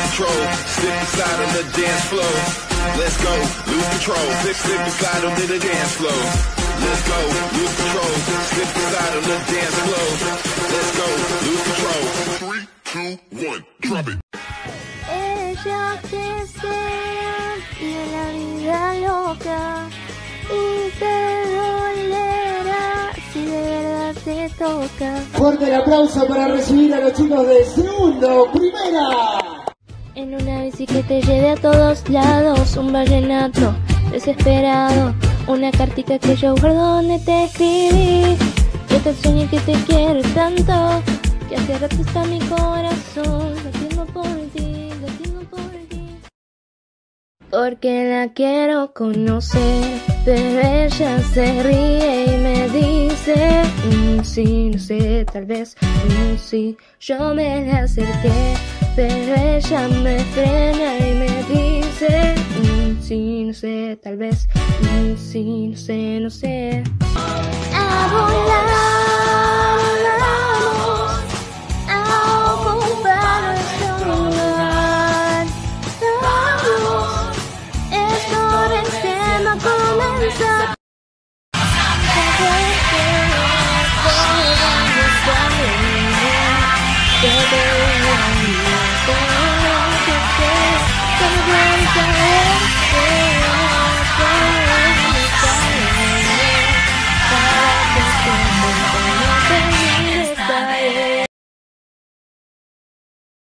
control. Slip and slide on the dance floor. Let's go, lose control. Slip and slide on the dance floor. Let's go, lose control. Slip and slide on the dance floor. Let's go, lose control. 3, 2, 1, drop it. Ella desea y la vida loca y te dolerá si de verdad te toca. Fuerte el aplauso para recibir a los chicos de segundo, primera. En una bici que te lleve a todos lados, un vallenato desesperado, una cartica que yo guardo donde te escribí. Que te sueño que te quiero tanto, que hace rato está mi corazón latiendo por ti, latiendo por ti. Porque la quiero conocer, pero ella se ríe y me dice sí, no sé, tal vez sí. Yo me la acerqué, pero ella me frena y me dice sí, no sé, tal vez sí, no sé, no sé. A volar, vamos a ocupar nuestro lugar. Vamos, esto recién va a comenzar.